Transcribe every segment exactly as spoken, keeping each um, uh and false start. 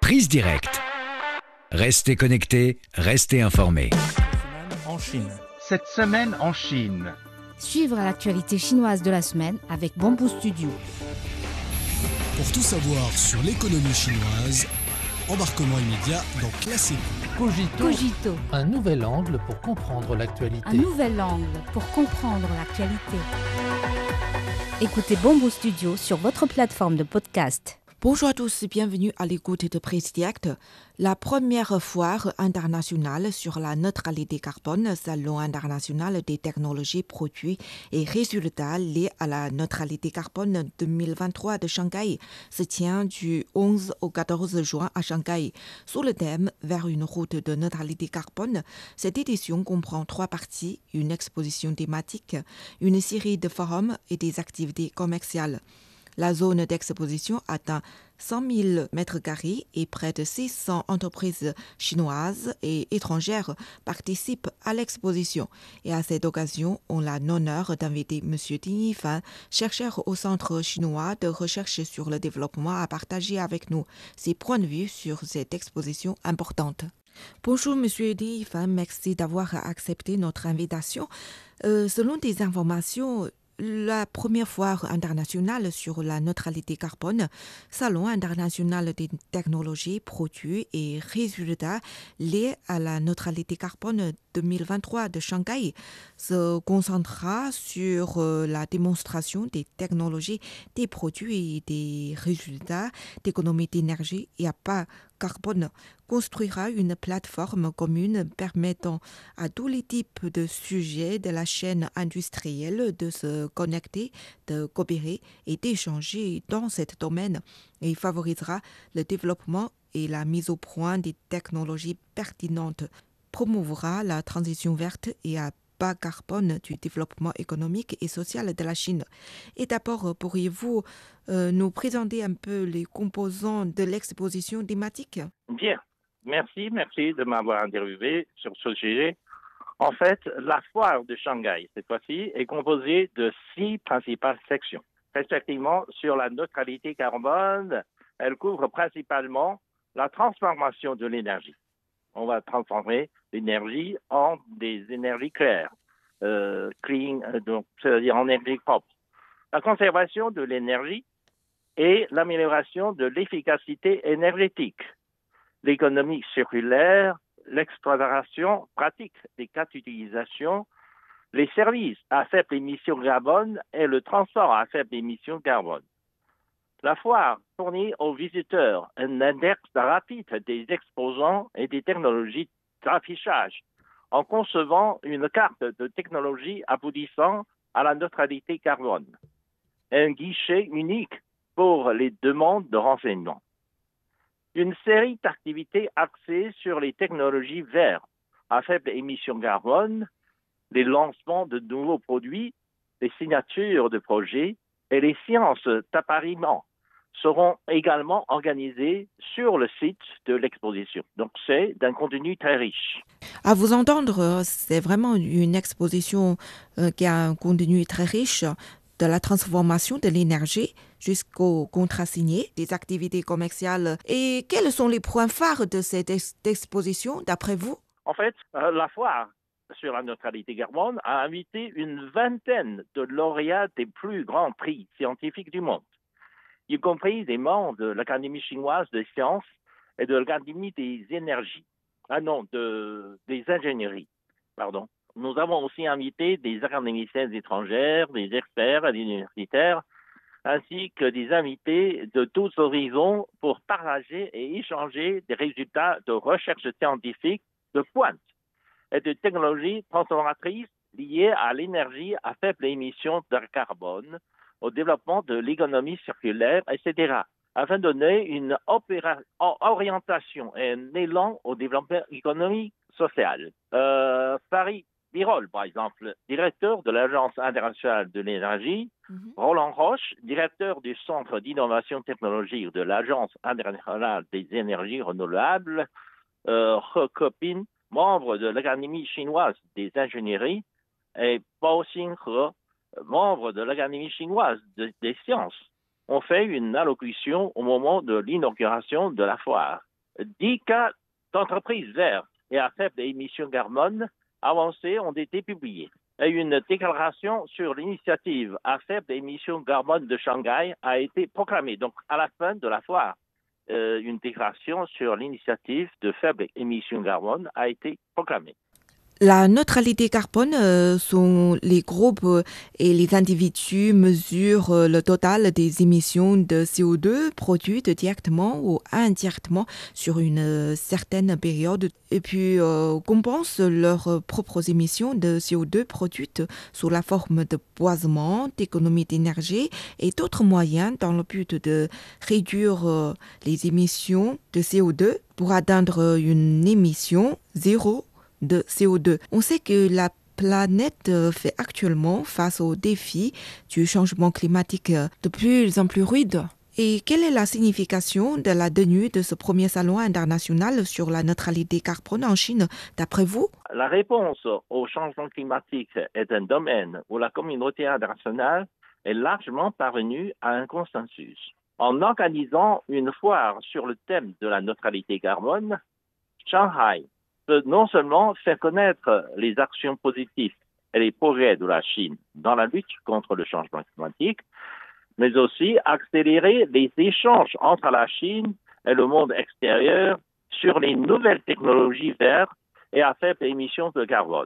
Prise directe. Restez connectés, restez informés. En Chine. Cette semaine en Chine. Suivre l'actualité chinoise de la semaine avec Bamboo Studio. Pour tout savoir sur l'économie chinoise, embarquement immédiat dans Classique. Cogito, Cogito, un nouvel angle pour comprendre l'actualité. un nouvel angle pour comprendre l'actualité. Écoutez Bamboo Studio sur votre plateforme de podcast. Bonjour à tous, bienvenue à l'écoute de Prise Directe. La première foire internationale sur la neutralité carbone, Salon international des technologies, produits et résultats liés à la neutralité carbone deux mille vingt-trois de Shanghai, se tient du onze au quatorze juin à Shanghai. Sous le thème « Vers une route de neutralité carbone », cette édition comprend trois parties, une exposition thématique, une série de forums et des activités commerciales. La zone d'exposition atteint cent mille mètres carrés et près de six cents entreprises chinoises et étrangères participent à l'exposition. Et à cette occasion, on a l'honneur d'inviter M. Ding Yifan, chercheur au Centre chinois de recherche sur le développement, à partager avec nous ses points de vue sur cette exposition importante. Bonjour M. Ding Yifan, merci d'avoir accepté notre invitation. Euh, selon des informations, la première foire internationale sur la neutralité carbone, Salon international des technologies, produits et résultats liés à la neutralité carbone deux mille vingt-trois de Shanghai, se concentrera sur la démonstration des technologies, des produits et des résultats d'économie d'énergie et à bas carbone, construira une plateforme commune permettant à tous les types de sujets de la chaîne industrielle de se connecter, de coopérer et d'échanger dans ce domaine et favorisera le développement et la mise au point des technologies pertinentes, promouvera la transition verte et à bas carbone du développement économique et social de la Chine. Et d'abord, pourriez-vous euh, nous présenter un peu les composants de l'exposition thématique? Bien, merci, merci de m'avoir interviewé sur ce sujet. En fait, la foire de Shanghai, cette fois-ci, est composée de six principales sections. Respectivement, sur la neutralité carbone, elle couvre principalement la transformation de l'énergie. On va transformer l'énergie en des énergies claires, euh, clean, donc c'est-à-dire en énergie propre. La conservation de l'énergie et l'amélioration de l'efficacité énergétique, l'économie circulaire, l'exploitation pratique des cas d'utilisation, les services à faible émission carbone et le transport à faible émission carbone. La foire fournit aux visiteurs un index rapide des exposants et des technologies d'affichage en concevant une carte de technologie aboutissant à la neutralité carbone. Un guichet unique pour les demandes de renseignements. Une série d'activités axées sur les technologies vertes à faible émission carbone, les lancements de nouveaux produits, les signatures de projets et les séances d'appariement seront également organisées sur le site de l'exposition. Donc, c'est d'un contenu très riche. À vous entendre, c'est vraiment une exposition euh, qui a un contenu très riche, de la transformation de l'énergie jusqu'au contrat signé, des activités commerciales. Et quels sont les points phares de cette ex- exposition, d'après vous? En fait, euh, la foire sur la neutralité carbone a invité une vingtaine de lauréats des plus grands prix scientifiques du monde, y compris des membres de l'Académie chinoise des sciences et de l'Académie des énergies, ah non, de, des ingénieries, pardon. Nous avons aussi invité des académiciens étrangères, des experts et des universitaires, ainsi que des invités de tous horizons pour partager et échanger des résultats de recherche scientifique de pointe et de technologies transformatrices liées à l'énergie à faible émission de carbone, au développement de l'économie circulaire, et cetera, afin de donner une opéra- orientation et un élan au développement économique social. Euh, Paris Birol, par exemple, directeur de l'Agence internationale de l'énergie, mm-hmm. Roland Roche, directeur du Centre d'innovation technologique de l'Agence internationale des énergies renouvelables, euh, He Keping, membre de l'Académie chinoise des ingénieries, et Bao Xinghe, membre de l'Académie chinoise de, des sciences, ont fait une allocution au moment de l'inauguration de la foire. dix cas d'entreprises vertes et à faible émission carbone avancées ont été publiés. Et une déclaration sur l'initiative à faible émission carbone de Shanghai a été proclamée. Donc, à la fin de la foire, euh, une déclaration sur l'initiative de faible émission carbone a été proclamée. La neutralité carbone euh, sont les groupes et les individus mesurent euh, le total des émissions de C O deux produites directement ou indirectement sur une euh, certaine période et puis euh, compensent leurs propres émissions de C O deux produites sous la forme de boisement, d'économie d'énergie et d'autres moyens dans le but de réduire euh, les émissions de C O deux pour atteindre une émission zéro de C O deux. On sait que la planète fait actuellement face aux défis du changement climatique de plus en plus rude. Et quelle est la signification de la tenue de ce premier salon international sur la neutralité carbone en Chine, d'après vous? La réponse au changement climatique est un domaine où la communauté internationale est largement parvenue à un consensus. En organisant une foire sur le thème de la neutralité carbone, Shanghai peut non seulement faire connaître les actions positives et les progrès de la Chine dans la lutte contre le changement climatique, mais aussi accélérer les échanges entre la Chine et le monde extérieur sur les nouvelles technologies vertes et à faible émission de carbone.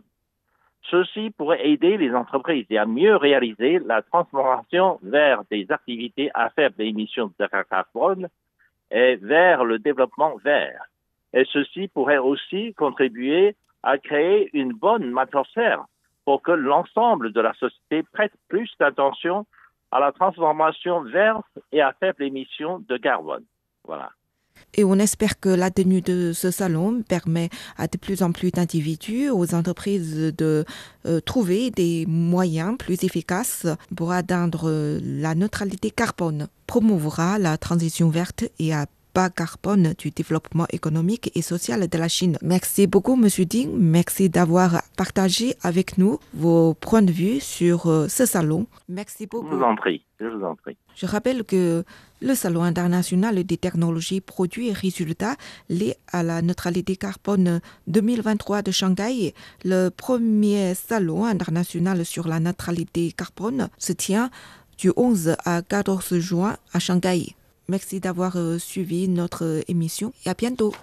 Ceci pourrait aider les entreprises à mieux réaliser la transformation vers des activités à faible émission de carbone et vers le développement vert. Et ceci pourrait aussi contribuer à créer une bonne atmosphère pour que l'ensemble de la société prête plus d'attention à la transformation verte et à faible émission de carbone. Voilà. Et on espère que la tenue de ce salon permet à de plus en plus d'individus, aux entreprises de euh, trouver des moyens plus efficaces pour atteindre la neutralité carbone, promouvera la transition verte et à bas carbone du développement économique et social de la Chine. Merci beaucoup, Monsieur Ding. Merci d'avoir partagé avec nous vos points de vue sur euh, ce salon. Merci beaucoup. Je vous en prie. Je vous en prie. Je rappelle que le Salon international des technologies, produits et résultats liés à la neutralité carbone deux mille vingt-trois de Shanghai, le premier salon international sur la neutralité carbone, se tient du onze à quatorze juin à Shanghai. Merci d'avoir suivi notre émission et à bientôt.